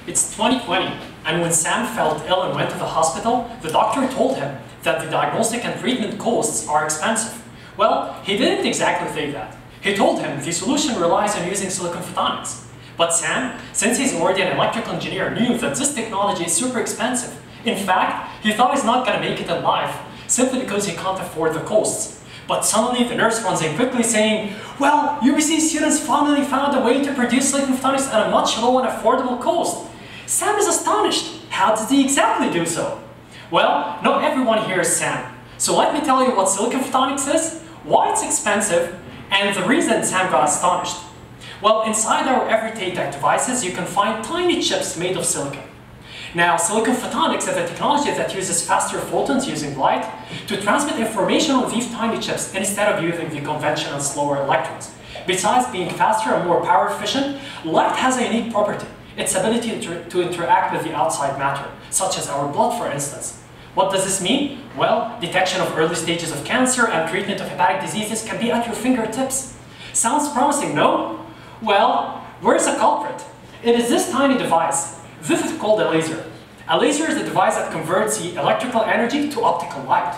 It's 2020, and when Sam felt ill and went to the hospital, the doctor told him that the diagnostic and treatment costs are expensive. Well, he didn't exactly say that. He told him the solution relies on using silicon photonics. But Sam, since he's already an electrical engineer, knew that this technology is super expensive. In fact, he thought he's not going to make it in life, simply because he can't afford the costs. But suddenly the nurse runs in quickly saying, well, UBC students finally found a way to produce silicon photonics at a much lower and affordable cost. Sam is astonished. How did he exactly do so? Well, not everyone here is Sam. So let me tell you what silicon photonics is, why it's expensive, and the reason Sam got astonished. Well, inside our everyday tech devices, you can find tiny chips made of silicon. Now, silicon photonics is a technology that uses faster photons using light to transmit information on these tiny chips instead of using the conventional slower electrons. Besides being faster and more power efficient, light has a unique property, its ability to interact with the outside matter, such as our blood, for instance. What does this mean? Well, detection of early stages of cancer and treatment of hepatic diseases can be at your fingertips. Sounds promising, no? Well, where's the culprit? It is this tiny device. This is called a laser. A laser is a device that converts the electrical energy to optical light.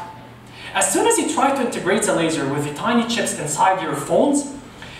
As soon as you try to integrate the laser with the tiny chips inside your phones,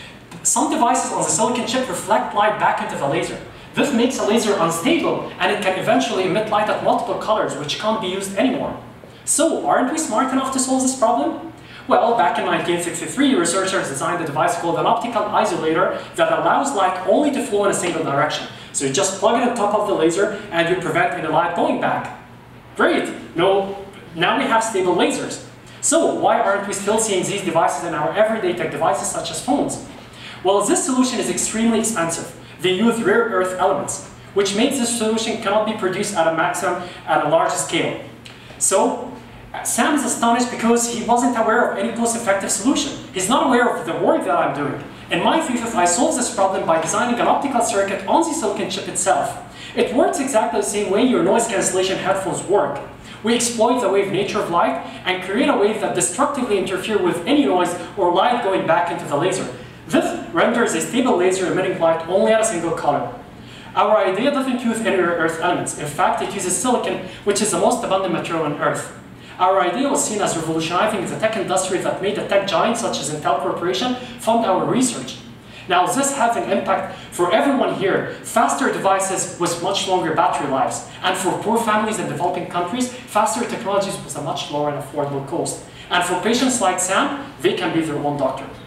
some devices on the silicon chip reflect light back into the laser. This makes a laser unstable, and it can eventually emit light at multiple colors, which can't be used anymore. So, aren't we smart enough to solve this problem? Well, back in 1963, researchers designed a device called an optical isolator that allows light only to flow in a single direction. So you just plug it on top of the laser and you prevent any light going back. Great! Now we have stable lasers. So why aren't we still seeing these devices in our everyday tech devices such as phones? Well, this solution is extremely expensive. They use rare earth elements, which makes this solution cannot be produced at a maximum at a large scale. So Sam is astonished because he wasn't aware of any cost-effective solution. He's not aware of the work that I'm doing. In my thesis, I solved this problem by designing an optical circuit on the silicon chip itself. It works exactly the same way your noise cancellation headphones work. We exploit the wave nature of light and create a wave that destructively interferes with any noise or light going back into the laser. This renders a stable laser emitting light only at a single color. Our idea doesn't use any rare earth elements. In fact, it uses silicon, which is the most abundant material on Earth. Our idea was seen as revolutionizing the tech industry that made the tech giants such as Intel Corporation fund our research. Now, this has an impact for everyone here. Faster devices with much longer battery lives. And for poor families in developing countries, faster technologies with a much lower and affordable cost. And for patients like Sam, they can be their own doctor.